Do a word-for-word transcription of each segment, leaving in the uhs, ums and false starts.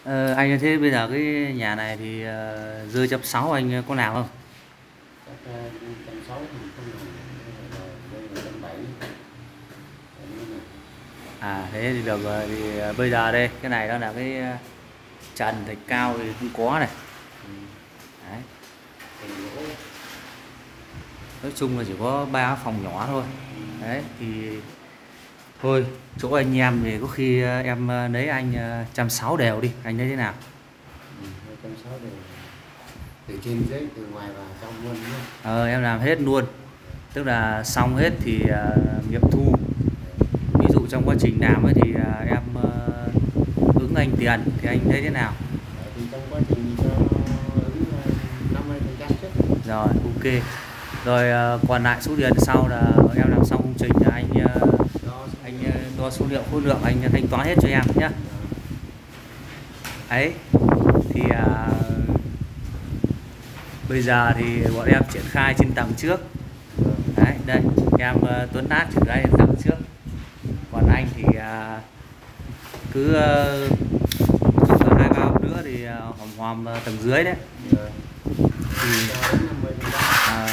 Ờ, anh thế bây giờ cái nhà này thì ờ, dưa trăm sáu anh có làm không? Chắc uh, trăm sáu thì không làm, đây là trăm bảy. À thế thì được rồi thì ờ, bây giờ đây cái này đó là cái ờ, trần thạch cao thì cũng có này. Đấy. Nói chung là chỉ có ba phòng nhỏ thôi. Đấy thì thôi chỗ anh em thì có khi ờ, em ờ, lấy anh ờ, trăm sáu đều đi, anh thấy thế nào? hai trăm sáu đều, từ trên dưới, từ ngoài vào trong luôn nhé. Ờ, em làm hết luôn, tức là xong hết thì uh, nghiệm thu. Ví dụ trong quá trình làm ấy thì uh, em uh, ứng anh tiền thì anh thấy thế nào? Đấy, thì trong quá trình cho ứng năm mươi phần trăm trước. Rồi ok. Rồi uh, còn lại số tiền sau là em làm xong công trình là anh uh, anh uh, đo số liệu khối lượng anh thanh toán hết cho em nhé. Ấy thì uh, bây giờ thì bọn em triển khai trên tầng trước. Đấy đây em uh, Tuấn Át triển khai trên tầng trước, còn anh thì uh, cứ uh, hai ba hôm nữa thì uh, hòm hòm uh, tầng dưới đấy. Thì uh,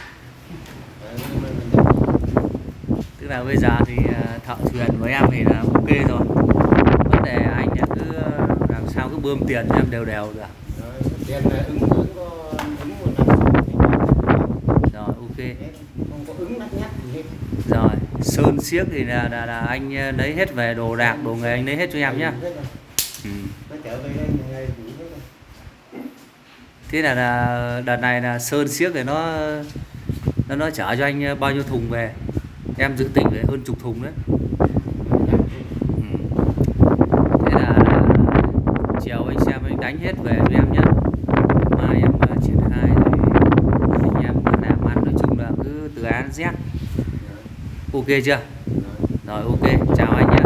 tức là bây giờ thì uh, thợ thuyền với em thì là ok rồi, vấn đề anh là cứ uh, làm sao cứ bơm tiền cho em đều đều được. Tiền là ứng ứng có ứng một năm. Rồi ok. Không có ứng đắt nhất gì hết. Rồi sơn xiếc thì là, là, là anh lấy hết về, đồ đạc đồ nghề anh lấy hết cho em nhá. Ừ. Thế là, là đợt này là sơn xiếc thì nó nó nó chở cho anh bao nhiêu thùng về, em dự tính về hơn chục thùng đấy. Ừ. Thế là, là chiều anh xem anh đánh hết về cho em nhá, mai em uh, triển khai rồi anh em làm ăn, nói chung là cứ từ A đến Z. Ok chưa? Rồi ok, chào anh nhé.